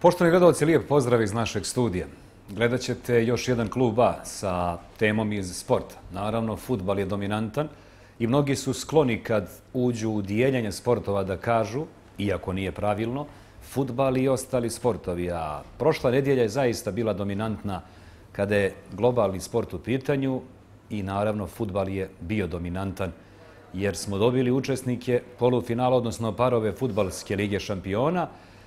Poštovani gledalci, lijep pozdrav iz našeg studija. Gledat ćete još jedan klub A sa temom iz sporta. Naravno, fudbal je dominantan i mnogi su skloni kad uđu u dijeljenje sportova da kažu, iako nije pravilno, fudbal i ostali sportovi. A prošla nedjelja je zaista bila dominantna kada je globalni sport u pitanju i naravno fudbal je bio dominantan jer smo dobili učesnike polufinala, odnosno parove fudbalske lige šampiona.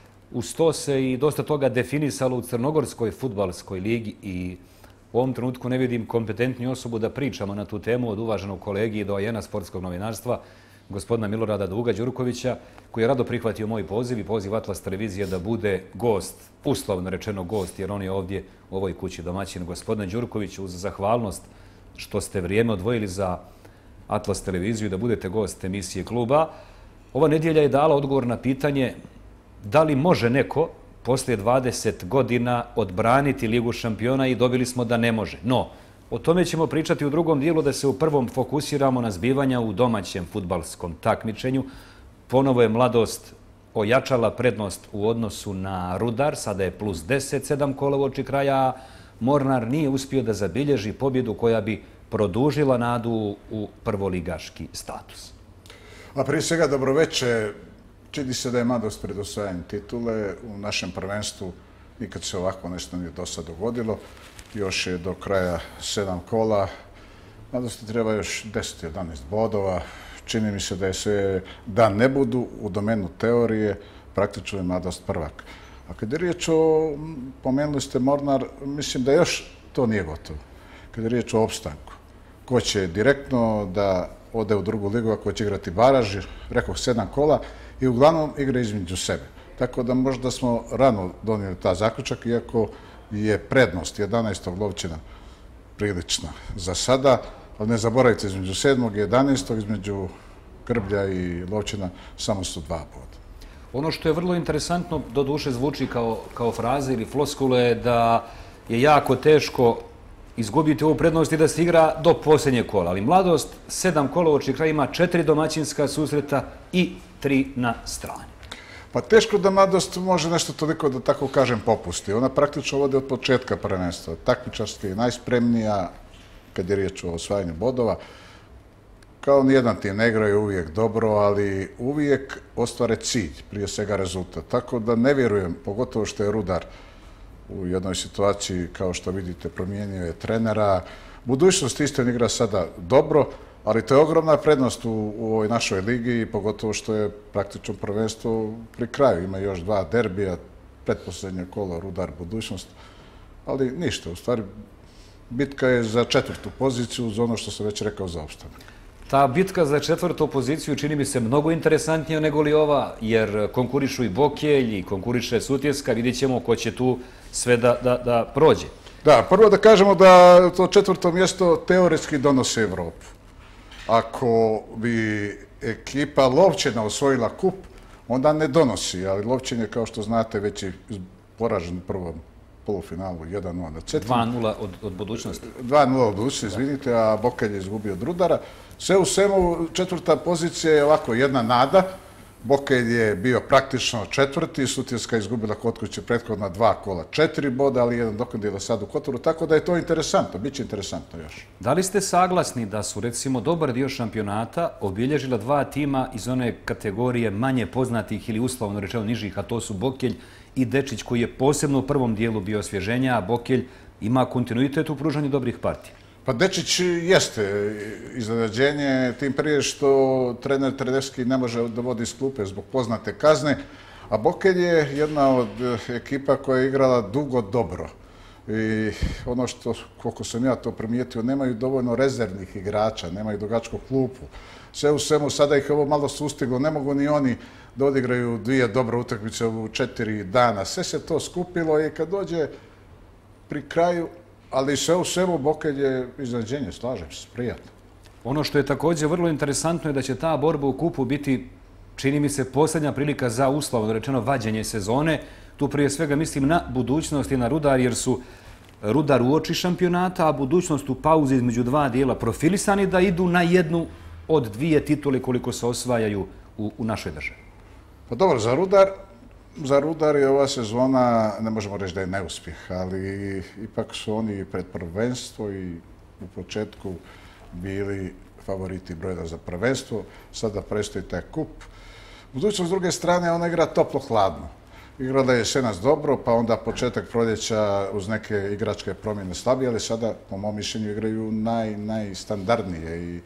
Uz to se i dosta toga definisalo u Crnogorskoj fudbalskoj ligi i u ovom trenutku ne vidim kompetentniju osobu da pričamo na tu temu od uvaženog kolegi i doajena sportskog novinarstva, gospodina Milorada Duga-Đurkovića, koji je rado prihvatio moj poziv i poziv Atlas televizije da bude gost, uslovno rečeno gost, jer on je ovdje u ovoj kući domaćin. Gospodine Đurković, uz zahvalnost što ste vrijeme odvojili za Atlas televiziju da budete gost emisije kluba, ova nedjelja je dala odgovor na pitanje da li može neko poslije 20 godina odbraniti Ligu šampiona i dobili smo da ne može. No, o tome ćemo pričati u drugom dijelu, da se u prvom fokusiramo na zbivanja u domaćem fudbalskom takmičenju. Ponovo je Mladost ojačala prednost u odnosu na Rudar, sada je plus 10, 7 kola uoči kraja, a Mornar nije uspio da zabilježi pobjedu koja bi produžila nadu u prvoligaški status. A prije svega dobroveče. Čini se da je Mladost pred osvajanjem titule. U našem prvenstvu nikad se ovako nešto nije do sad dogodilo. Još je do kraja 7 kola. Mladosti treba još 10-11 bodova. Čini mi se da je sve, da ne budu u domenu teorije, praktično je Mladost prvak. A kad je riječ o, pomenuli ste Mornar, mislim da još to nije gotovo. Kad je riječ o opstanku, ko će direktno da ode u drugu ligu, ako će igrati baraž, rekao 7 kola, i uglavnom igra između sebe. Tako da možda smo rano donijeli ta zaključak, iako je prednost 11. Lovćina prilična za sada, ali ne zaboravite, između 7. i 11. između Grblja i Lovćina samo su 2 boda. Ono što je vrlo interesantno, doduše zvuči kao fraza ili floskula, je da je jako teško izgubiti ovu prednost i da se igra do posljednjeg kola. Ali Mladost 7 kola uoči kraja ima 4 domaćinska susreta i 3 na strani. Pa teško da Mladost može nešto toliko, da tako kažem, popusti. Ona praktično vodi od početka prvenstva. Takmičarski je najspremnija kad je riječ o osvajanju bodova. Kao nijedan tim ne igraju uvijek dobro, ali uvijek ostvare cilj, prije svega rezultat. Tako da ne vjerujem, pogotovo što je Rudar u jednoj situaciji, kao što vidite, promijenio je trenera. Budućnost isto igra sada dobro, ali to je ogromna prednost u ovoj našoj ligi i pogotovo što je praktično prvenstvo pri kraju. Ima još 2 derbija, pretposljednje kolo Rudar budućnost, ali ništa. U stvari, bitka je za 4. poziciju, uz ono što sam već rekao, za opstanak. Ta bitka za 4. poziciju čini mi se mnogo interesantnija nego li ova, jer konkurišu i Bokelj i konkuriše Sutjeska. Vidjet ćemo ko će tu sve da prođe. Da, prvo da kažemo da to 4. mjesto teoretski donosi Evropu. Ako bi ekipa Lovćena osvojila kup, onda ne donosi, ali Lovćen je, kao što znate, već je poražen u prvom polufinalu 1-0 na Cetinu. 2-0 od budućnosti. 2-0 od budućnosti, izvinite, a Bokelj je izgubio od Rudara. Sve u svemu, 4. pozicija je ovako jedna nada. Bokelj je bio praktično 4. Sutjeska je izgubila kod kuće prethodna 2 kola, 4 boda, ali jedan dokondila sad u Kotoru, tako da je to interesantno, bit će interesantno još. Da li ste saglasni da su, recimo, dobar dio šampionata obilježila 2 tima iz one kategorije manje poznatih ili uslovno rečeno nižih, a to su Bokelj i Dečić, koji je posebno u prvom dijelu bio osvježenja, a Bokelj ima kontinuitet u pružanju dobrih partija? Pa Dečić jeste iznenađenje, tim prije što trener Tredevski ne može da vodi iz klupe zbog poznate kazne, a Bokelj je jedna od ekipa koja je igrala dugo dobro. I ono što, koliko sam ja to primijetio, nemaju dovoljno rezervnih igrača, nemaju dugačku klupu. Sve u svemu, sada ih ovo malo sustiglo, ne mogu ni oni da odigraju 2 dobre utakmice u 4 dana. Sve se to skupilo i kad dođe pri kraju, ali sve u svemu Bokelj je iznenađenje, slažem se, prijatno. Ono što je također vrlo interesantno je da će ta borba u kupu biti, čini mi se, posljednja prilika za uslovno rečeno vađenje sezone. Tu prije svega mislim na budućnost i na Rudar, jer su Rudar uoči šampionata, a budućnost u pauzi između 2 dijela profilisani da idu na jednu od 2 titule koliko se osvajaju u našoj državi. Pa dobro, za Rudar Za Rudar je ova sezona, ne možemo reći da je neuspjeh, ali ipak su oni pred prvenstvo i u početku bili favoriti brojeva za prvenstvo. Sada predstoji taj kup. Budućnost s druge strane, ona igra toplo-hladno. Igrala je jesenas dobro, pa onda početak proljeća uz neke igračke promjene slabije, ali sada, po mom mišljenju, igraju najstandardnije i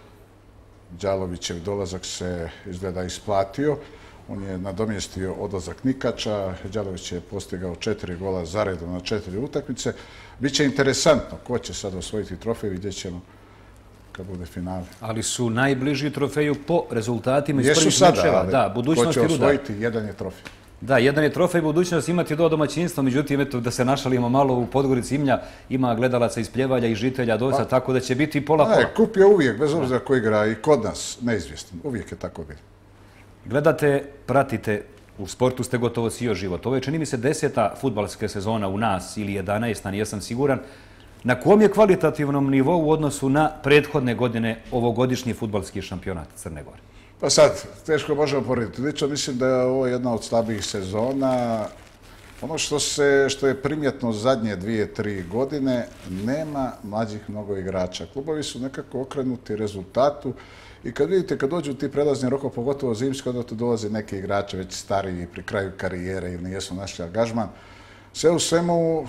Đalovićev dolazak se izgleda isplatio. On je nadomjestio odlazak Nikača, Đalović je postigao 4 gola zaredom na 4 utakmice. Biće interesantno ko će sad osvojiti trofej, vidjet ćemo kad bude finale. Ali su najbliži trofeju po rezultatima iz Jesu prvih sada, mečeva. ali Da, budućnosti ko će Rudar. osvojiti, jedan je trofej. Da, jedan je trofej budućnost imati do domaćinstva, međutim, eto, da se našalimo malo u Podgorici Imlja, ima gledalaca iz Pljevalja i žitelja Dosa, tako da će biti pola-pola. Ne, kup je uvijek, bez obzira ko igra i kod nas, neizvjestan. Uvijek je tako bilo. Gledate, pratite, u sportu ste gotovo cijeli život. Ovo je, čini mi se, 10. fudbalska sezona u nas ili 11. nisam siguran. Na kom je kvalitativnom nivou u odnosu na prethodne godine ovogodišnji fudbalski šampionat Crne Gore? Pa sad, teško možemo porediti. Lično mislim da je ovo jedna od slabijih sezona. Ono što je primjetno zadnje 2-3 godine, nema mlađih mnogo igrača. Klubovi su nekako okrenuti rezultatu i kad vidite, kad dođu ti prelazni rokovi, pogotovo zimski, onda tu dolaze neki igrači već stariji pri kraju karijere ili nijesu našli angažman. Sve u svemu,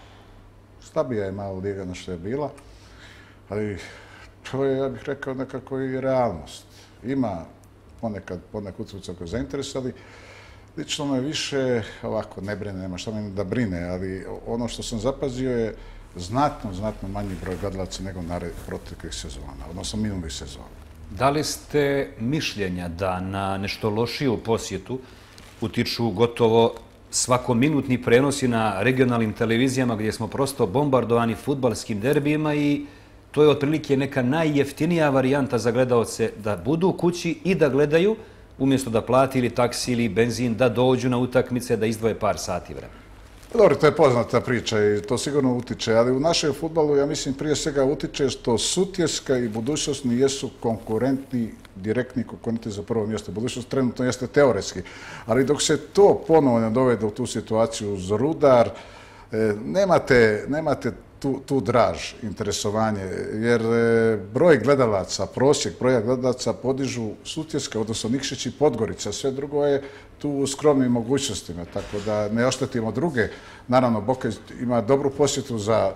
slabija je malo liga na što je bila, ali to je, ja bih rekao, nekako i realnost. Ima ponekad utakmica koje zainteresali. Lično me više, ovako, ne brine, nema šta meni da brine, ali ono što sam zapazio je znatno manji broj gledalaca nego na proteklih sezona, odnosno minulih sezona. Da li ste mišljenja da na nešto lošiju posjetu utiču gotovo svakominutni prenosi na regionalnim televizijama gdje smo prosto bombardovani fudbalskim derbijima i to je otprilike neka najjeftinija varijanta za gledaoce da budu u kući i da gledaju, umjesto da plati ili taksi ili benzin, da dođu na utakmice, da izdvoje par sati vremena. Dobro, to je poznata priča i to sigurno utiče, ali u našem fudbalu, ja mislim, prije svega utiče što Sutjeska i Budućnost nijesu konkurentni, direktni konkurenti za prvo mjesto. Budućnost trenutno jeste teoretski, ali dok se to ponovo ne dovede u tu situaciju uz Rudar, nemate tu draž, interesovanje, jer broj gledalaca, prosjek broja gledalaca podižu Sutjeska, odnosno Nikšić i Podgorica. Sve drugo je tu u skromnim mogućnostima, tako da ne oštetimo druge. Naravno, Boka ima dobru posjetu za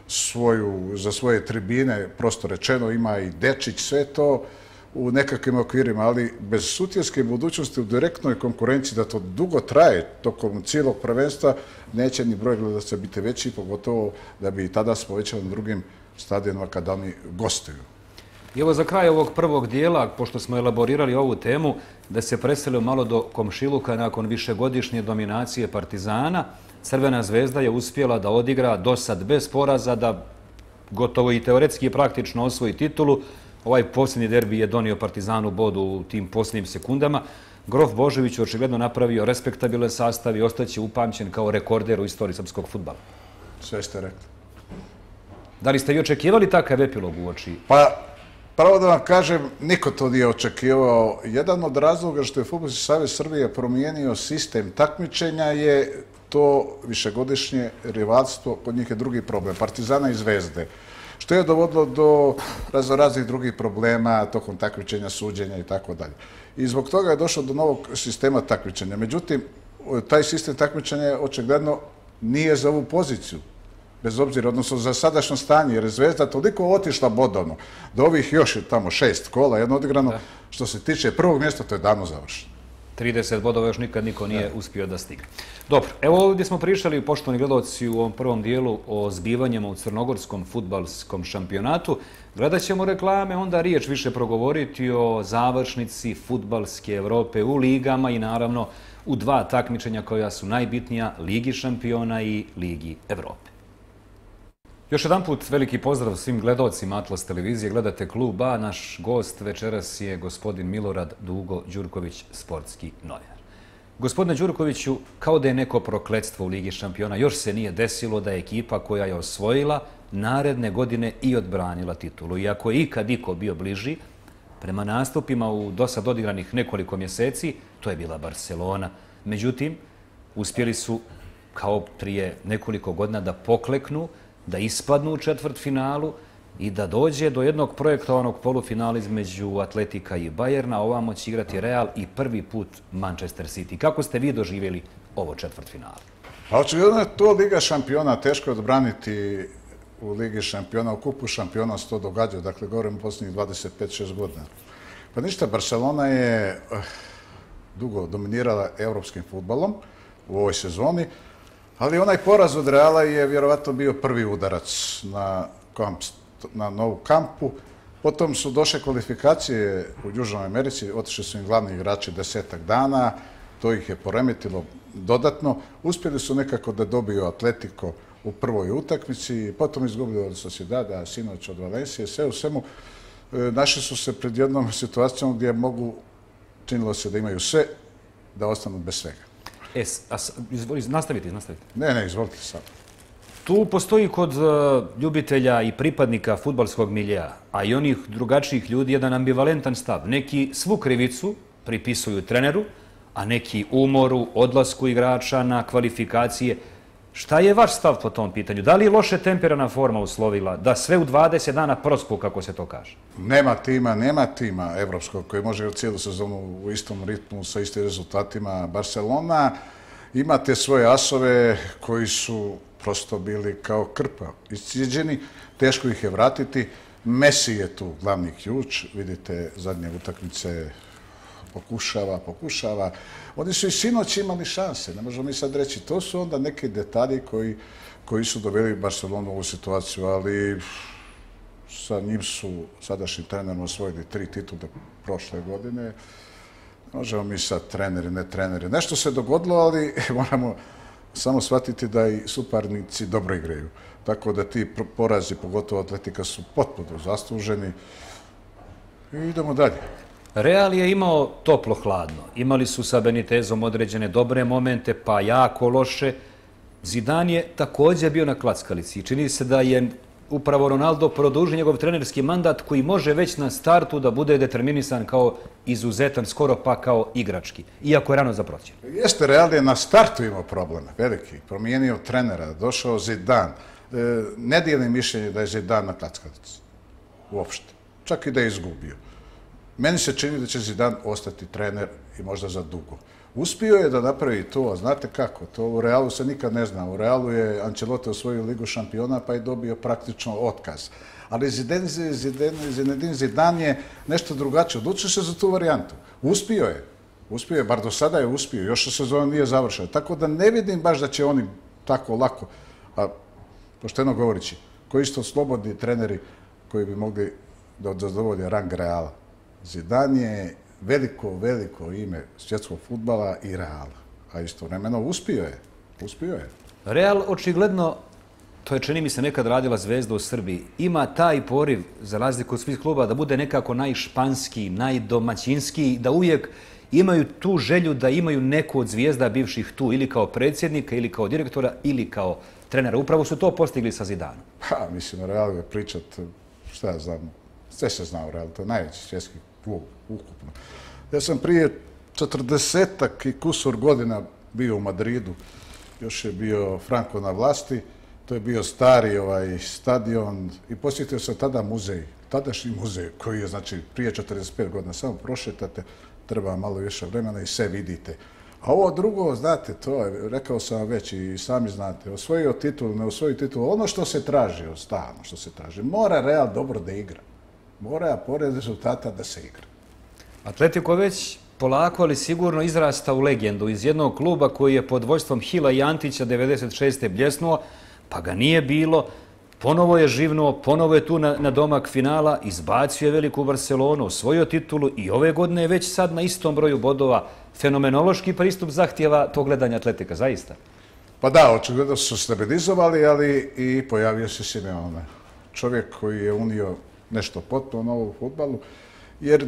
svoje tribine, prosto rečeno, ima i Dečić, sve to u nekakvim okvirima, ali bez Sutjeske budućnosti u direktnoj konkurenciji da to dugo traje tokom cijelog prvenstva, neće ni broj gledalaca biti veći, pogotovo da bi i tada smo već na drugim stadionima kada oni gostuju. I evo za kraj ovog prvog dijela, pošto smo elaborirali ovu temu, da se preselio malo do komšiluka nakon višegodišnje dominacije Partizana, Crvena zvezda je uspjela da odigra dosad bez poraza, da gotovo i teoretski i praktično osvoji titulu. Ovaj posljednji derbi je donio Partizanu bod u tim posljednjim sekundama. Grof Božović je očigledno napravio respektabilan sastav i ostaće upamćen kao rekorder u istoriji srpskog fudbala. Sve ste rekli. Da li ste vi očekivali takav epilog uoči? Pa, pravo da vam kažem, niko to nije očekivao. Jedan od razloga što je Fudbalski savez Srbije promijenio sistem takmičenja je to višegodišnje rivalstvo, kod njih je drugi problem, Partizana i Zvezde, što je dovodilo do raznih drugih problema tokom takmičenja, suđenja i tako dalje. I zbog toga je došlo do novog sistema takmičenja. Međutim, taj sistem takmičenja očigledno nije za ovu poziciju, bez obzira, odnosno za sadašnjo stanje, jer je Zvezda toliko otišla bodovno, do ovih još je tamo 6 kola, jedno odigrano, što se tiče prvog mjesta, to je davno završeno. 30 bodova još nikad niko nije uspio da stigne. Dobro, evo ovdje smo pričali, poštovani gledalci, u ovom prvom dijelu o zbivanjima u crnogorskom fudbalskom šampionatu. Gledat ćemo reklame, onda riječ više progovoriti o završnici fudbalske Evrope u ligama i naravno u dva takmičenja koja su najbitnija, Ligi šampiona i Ligi Evrope. Još jedan put veliki pozdrav svim gledalcima Atlas televizije. Gledate Klub A. Naš gost večeras je gospodin Milorad Dugo Đurković, sportski novinar. Gospodine Đurkoviću, kao da je neko prokletstvo u Ligi šampiona, još se nije desilo da je ekipa koja je osvojila naredne godine i odbranila titulu. Iako je ikad iko bio bliži, prema nastupima u dosad odigranih nekoliko mjeseci, to je bila Barcelona. Međutim, Uspjeli su, kao prije nekoliko godina, da pokleknu, da ispadnu u četvrtfinalu i da dođe do jednog projektovanog polufinala između Atletika i Bayerna. Ovamo će igrati Real i prvi put Manchester City. Kako ste vi doživjeli ovo četvrtfinale? Pa očigledno je to Liga šampiona, teško je odbraniti u Ligi šampiona, u kupu šampiona se to događa, dakle govorim u posljednjih 25-6 godina. Pa ništa, Barcelona je dugo dominirala europskim fudbalom u ovoj sezoni, ali onaj poraz od Reala je vjerovatno bio prvi udarac na novu kampu. Potom su došle kvalifikacije u Južnoj Americi, otišli su im glavni igrači 10 dana, to ih je poremetilo dodatno. Uspjeli su nekako da dobiju Atletico u prvoj utakmici, potom izgubili od Sociedada, sinoć od Valencije, sve u svemu. Našli su se pred jednom situacijom gdje činilo se da imaju sve, da ostanu bez svega. Nastavite. Ne, izvolite sad. Tu postoji kod ljubitelja i pripadnika fudbalskog miljeja, a i onih drugačijih ljudi, jedan ambivalentan stav. Neki svu krivicu pripisuju treneru, a neki umoru, odlasku igrača na kvalifikacije. Šta je vaš stav po tom pitanju? Da li je loše temperana forma uslovila da sve u 20 dana prospu, kako se to kaže? Nema tima evropskog koji može cijelu sezonu u istom ritmu sa istim rezultatima. Barcelona ima te svoje asove koji su prosto bili kao krpa iscijeđeni. Teško ih je vratiti. Messi je tu glavni ključ. Vidite, zadnje utakmice pokušava. Oni su i sinoć imali šanse, ne možemo mi sad reći. To su onda neki detalji koji su doveli Barcelonu u ovu situaciju, ali sa njim su sadašnji trenerom osvojili 3 titule prošle godine. Možemo mi sad treneri, ne treneri. Nešto se dogodilo, ali moramo samo shvatiti da i suparnici dobro igraju. Tako da ti porazi, pogotovo Atletika, su potpuno zasluženi. I idemo dalje. Real je imao toplo-hladno. Imali su sa Benitezom određene dobre momente, pa jako loše. Zidane je također bio na klackalici. Čini se da je upravo Ronaldo produžio njegov trenerski mandat koji može već na startu da bude determinisan kao izuzetan, skoro pa kao igrački, iako je rano za procjenu. Jeste, Real je na startu imao probleme, veliki. Promijenio trenera, došao Zidane. Ne dijelim mišljenje da je Zidane na klackalici. Uopšte. Čak i da je izgubio. Meni se čini da će Zidane ostati trener i možda za dugo. Uspio je da napravi to, a znate kako, to u Realu se nikad ne zna. U Realu je Ancelotti osvojio Ligu šampiona pa je dobio praktično otkaz. Ali Zinedine Zidane je nešto drugačije. Odlučio se za tu varijantu. Uspio je, bar do sada je uspio. Još sezona nije završena. Tako da ne vidim baš da će oni tako lako, a pošteno govorići, koji su to slobodni treneri koji bi mogli da zadovolje rang Reala. Zidane je veliko ime svjetskog fudbala i Reala. A istovremeno uspio je. Real očigledno, to je čini mi se nekad radila Zvezda u Srbiji, ima taj poriv, za razliku od svih kluba, da bude nekako najšpanskiji, najdomaćinskiji, da uvijek imaju tu želju da imaju neku od zvijezda bivših tu, ili kao predsjednika, ili kao direktora, ili kao trenera. Upravo su to postigli sa Zidanom. Pa, mislim, Real je pričat, šta ja znam, sve se zna u Realu, to je najveći svjetski klub ukupno. Ja sam prije 40-ak i kusur godina bio u Madridu, još je bio Franco na vlasti, to je bio stari stadion i posjetio sam tada muzej, tadašnji muzej koji je, znači, prije 45 godina, samo prošetate, treba malo više vremena i sve vidite. A ovo drugo, znate, to je, rekao sam vam već i sami znate, osvojio titul, ne osvojio titul, ono što se traži, stalno što se traži, mora Real dobro da igra. Mora, pored rezultata, da se igra. Atletico već polako, ali sigurno izrasta u legendu iz jednog kluba koji je pod vojstvom Hila i Antića 96. bljesnuo, pa ga nije bilo, ponovo je živnuo, ponovo je tu na domak finala, izbacio je veliku Barcelonu, osvojio titulu i ove godine je već sad na istom broju bodova. Fenomenološki pristup zahtjeva to gledanje Atletika, zaista. Pa da, očigledno su stabilizovali, ali i pojavio se Simeone. Čovjek koji je unio nešto potpuno novo u fudbalu, jer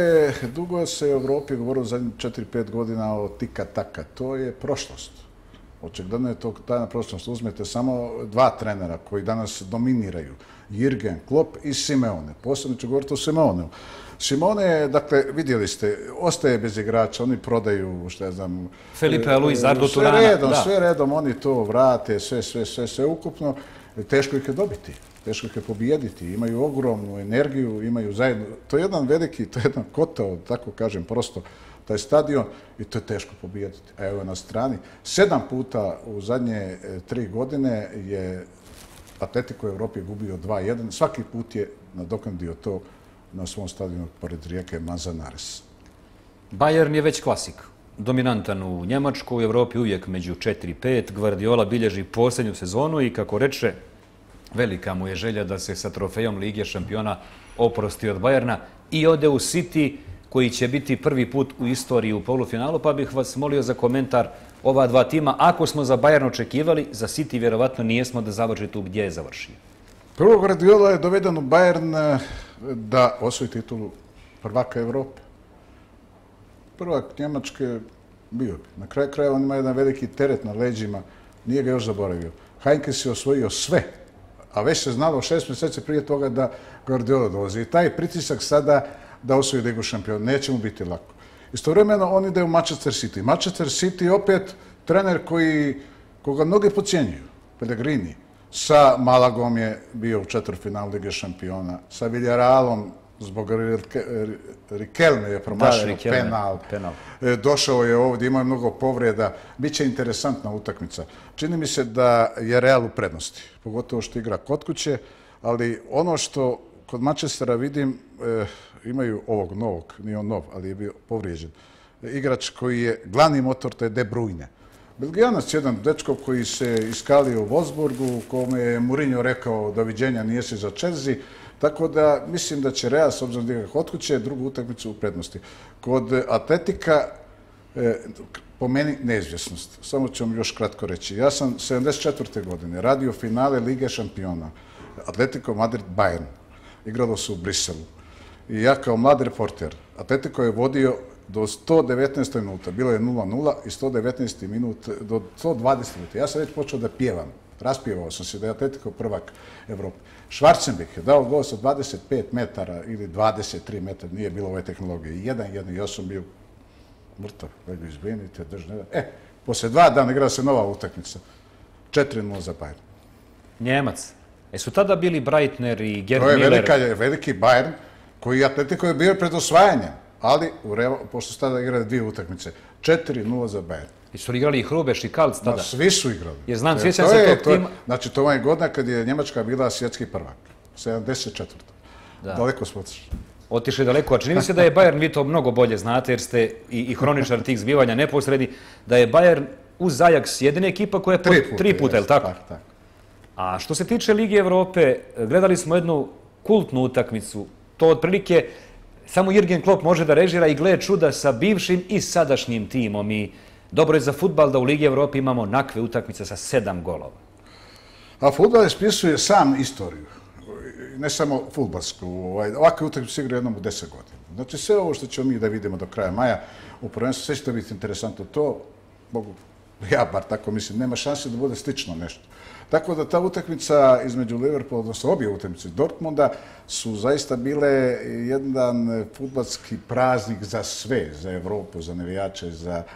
dugo se u Evropi govorilo zadnjih 4-5 godina o tika-taka. To je prošlost. Očigledno je to ta naprosto. Uzmete samo dva trenera koji danas dominiraju. Jürgen Klopp i Simeone. Posebno ću govoriti o Simeoneu. Simone, dakle, vidjeli ste, ostaje bez igrača, oni prodaju, što ja znam... Felipe Luis, Ardo Turana. Sve redom, oni to vrate, sve ukupno. Teško ih je dobiti, teško ih je pobijediti. Imaju ogromnu energiju, imaju zajedno... To je jedan veliki, to je jedan kotao, tako kažem, prosto, taj stadion i to je teško pobijediti. A evo na strani, 7 puta u zadnje 3 godine je Atletico u Evropi gubio 2-1. Svaki put je nadoknadio to na svom stadionu pored rijeke Manzanares. Bayern je već klasik. Dominantan u Njemačkoj, u Evropi uvijek među 4-5. Guardiola bilježi posljednju sezonu i, kako reče, velika mu je želja da se sa trofejom Lige šampiona oprosti od Bayerna i ode u City, koji će biti prvi put u istoriji u polufinalu, pa bih vas molio za komentar ova dva tima. Ako smo za Bayern očekivali, za City vjerovatno nijesmo da završi tu gdje je završio. Prvo, Guardiola je doveden u Bayern da osvoji titulu prvaka Evrope. Prvak Njemačke bio bi. Na kraju krajeva on ima jedan veliki teret na leđima, nije ga još zaboravio. Heinkes je osvojio sve, a već se znalo 6 mjeseci prije toga da Guardiola dolazi. I taj pritisak sada da osvoji Ligu šampiona, neće mu biti lako. Istovremeno on ide u Manchester City. Manchester City opet trener koga mnogi podcjenjuju, Pellegrini. Sa Malagom je bio u četvrtfinalu Lige šampiona, sa Villarrealom zbog Riquelme je promašio penal. Došao je ovdje, imao je mnogo povreda. Biće interesantna utakmica. Čini mi se da je Real u prednosti, pogotovo što igra kod kuće, ali ono što kod Manchestera vidim, imaju ovog novog, nije on nov, ali je bio povrijeđen. Igrač koji je glavni motor, to je De Bruyne. Belgijanac, jedan dečko koji se iskalio u Wolfsburgu, kome je Mourinho rekao doviđenja, nije se za Chelsea, tako da mislim da će Real, s obzirom da igra kod kuće, drugu utakmicu u prednosti. Kod Atletika, po meni, neizvjesnost. Samo ću vam još kratko reći. Ja sam 74. godine radio finale Lige šampiona. Atletico Madrid-Bayern. Igralo se u Briselu. I ja kao mlad reporter, Atletico je vodio do 119. minuta, bilo je 0-0 i 119. minut do 120. minuta. Ja sam već počeo da pjevam, raspjevao sam se da je Atletico prvak Evrope. Schwarzenbeck je dao gol sa 25 metara ili 23 metara, nije bilo ove tehnologije. 1-1, ja sam bio mrtav, već izvinite, poslije 2 dana igrala se nova utakmica. 4-0 za Bayern. Njemac. Su tada bili Breitner i Gerd Müller? To je veliki Bayern koji Atletico je bio pred osvajanjem. Ali, pošto su tada igrali 2 utakmice, 4-0 za Bayern. I su igrali i Hrubeš i Kalc tada? Svi su igrali. Jer znam, sjećam se tog tima. Znači, to je godina kad je Njemačka bila svjetski prvak. 74. Daleko smo otišli. Otišli daleko, a čini mi se da je Bayern, vi to mnogo bolje znate jer ste i hroničar tih zbivanja neposredni, da je Bayern uz Ajax jedina ekipa koja je 3 puta, je li tako? Tak. A što se tiče Lige Evrope, gledali smo jednu kultnu utakmicu. To otprilike samo Jürgen Klopp može da režira i gleda čuda sa bivšim i sadašnjim timom. I dobro je za fudbal da u Ligi Evrope imamo nakve utakmice sa 7 golova. A fudbal ispisuje sam istoriju. Ne samo fudbalsku. Ovakve utakmice se igra jednom u 10 godina. Znači sve ovo što ćemo mi da vidimo do kraja maja u prvenstvu, sve će to biti interesantno. To, ja bar tako mislim, nema šanse da bude slično nešto. Tako da ta utakmica između Liverpoola, odnosno obje utakmice Dortmunda, su zaista bile jedan fudbalski praznik za sve, za Evropu, za navijače,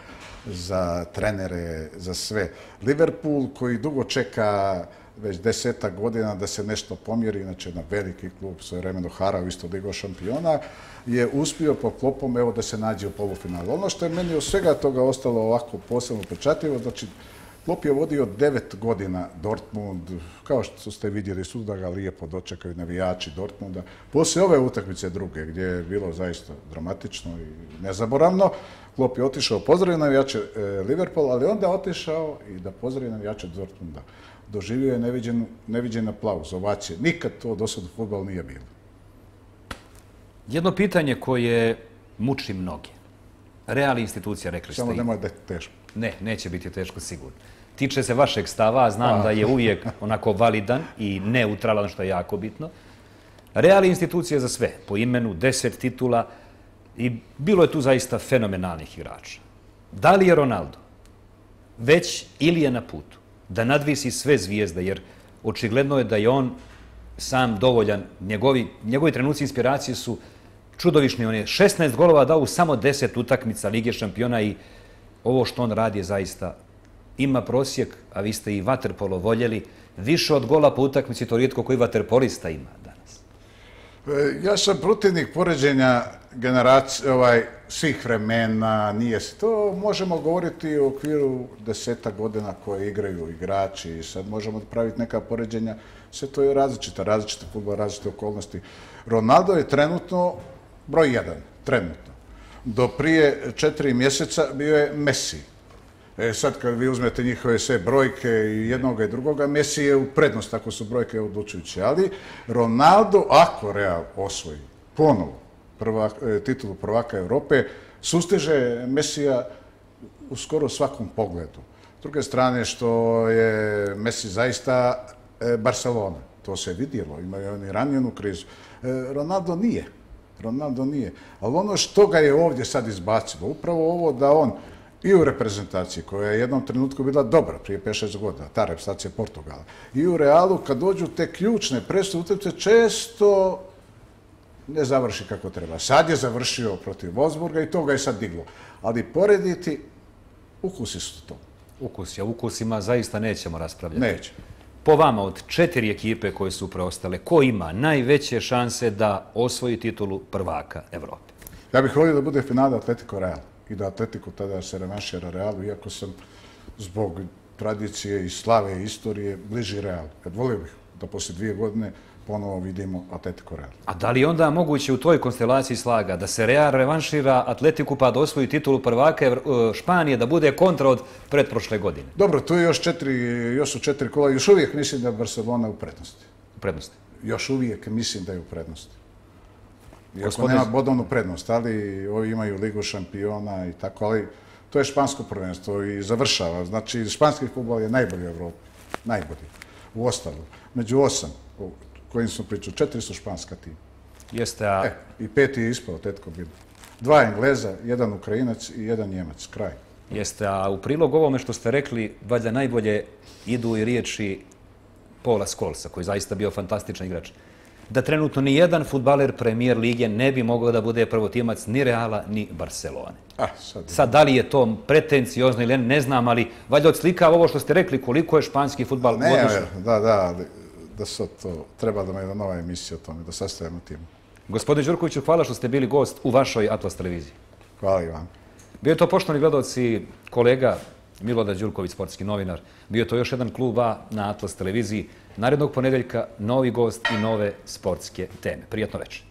za trenere, za sve. Liverpool koji dugo čeka već 10 godina da se nešto pomjeri, inače jedan veliki klub, svojevremeno harao isto Ligu šampiona, je uspio po Kloppom evo da se nađe u polufinalu. Ono što je meni od svega toga ostalo ovako posebno pečatljivo, znači Klopp je vodio 9 godina Dortmund, kao što ste vidjeli, su da ga lijepo dočekaju navijači Dortmunda. Poslije ove utakmice druge, gdje je bilo zaista dramatično i nezaboravno, Klopp je otišao, pozdravio navijače Liverpoola, ali onda otišao i da pozdravio navijače Dortmunda. Doživio je neviđen aplauz, ovacije. Nikad to do sada u fudbalu nije bilo. Jedno pitanje koje muči mnoge. Real institucija, rekli ste. Samo nemoj da je teško. Ne, neće biti teško sigurno. Tiče se vašeg stava, a znam da je uvijek onako validan i neutralan, što je jako bitno. Real institucija za sve, po imenu, 10 titula i bilo je tu zaista fenomenalnih igrača. Da li je Ronaldo već ili je na putu da nadvisi sve zvijezde, jer očigledno je da je on sam dovoljan. Njegovi trenuci inspiracije su čudovišni. On je 16 golova dao u samo 10 utakmica Lige šampiona i ovo što on radi je zaista ima prosjek, a vi ste i vaterpolo voljeli. Više od gola po utakmici, to rijetko koji vaterpolista ima danas. Ja sam protivnik poređenja svih vremena, nije se. To možemo govoriti u okviru 10 godina koje igraju igrači i sad možemo praviti neka poređenja. Sve to je različite fudbal, različite okolnosti. Ronaldo je trenutno broj 1, trenutno. Do prije 4 mjeseca bio je Messi. Sad kad vi uzmete njihove sve brojke i jednoga i drugoga, Messi je u prednost ako su brojke odlučujuće. Ali Ronaldo, ako Real osvoji ponovo titulu prvaka Europe, sustiže Messija u skoro svakom pogledu. S druge strane što je Messi zaista Barcelona, to se vidjelo, imaju oni ranjenu krizu. Ronaldo nije. Ali ono što ga je ovdje sad izbacilo, upravo ovo da on i u reprezentaciji, koja je jednom trenutku bila dobra, prije 5-6 godina, ta reprezentacija Portugala, i u Realu, kad dođu te ključne presudne utakmice, često ne završi kako treba. Sad je završio protiv Wolfsburga i to ga je sad diglo. Ali porediti, ukusi su to. Ukusi, a ukusima zaista nećemo raspravljati. Neće. Po vama, od 4 ekipe koje su preostale, ko ima najveće šanse da osvoji titulu prvaka Evrope? Ja bih volio da bude finale Atletico Real i da Atletico tada se revanšira Realu, iako sam zbog tradicije i slave i istorije bliži Realu. Kad volio bih da poslije 2 godine ponovo vidimo Atletico Real. A da li je onda moguće u toj konstelaciji slaga da se Real revanšira Atletiku pa da osvoji titulu prvaka Španije, da bude kontra od pretprošle godine? Dobro, tu je još su 4 kola. Još uvijek mislim da je Barcelona u prednosti. U prednosti? Još uvijek mislim da je u prednosti. Iako nema bodovnu prednost, ali ovi imaju Ligu šampiona i tako, ali to je špansko prvenstvo i završava. Znači, španski fudbal je najbolji u Evropi. Najbolji. U ostalu. Među 8, o kojim smo pričali, 4 su španska tima. Jeste, a... I 5 je ispao, tetko bilo. 2 Engleza, 1 Ukrajinac i 1 Njemac. Kraj. Jeste, a u prilog ovome što ste rekli, valjda najbolje idu i riječi Paula Scholesa, koji je zaista bio fantastičan igrač. Da trenutno ni jedan fudbaler premijer lige ne bi mogao da bude prvotimac ni Reala, ni Barcelone. Sad, da li je to pretenciozno ili ne znam, ali valjda odslikava ovo što ste rekli, koliko je španski fudbal odličan. Da sad to, treba da me jedna nova emisija o tome, da sastavimo tim. Gospodine Đurkoviću, hvala što ste bili gost u vašoj Atlas televiziji. Hvala i vam. Bio je to, poštovani gledalci, kolega Milorad Đurković, sportski novinar. Bio je to još jedan klub A na Atlas televiziji. Narednog ponedeljka novi gost i nove sportske teme. Prijatno večer.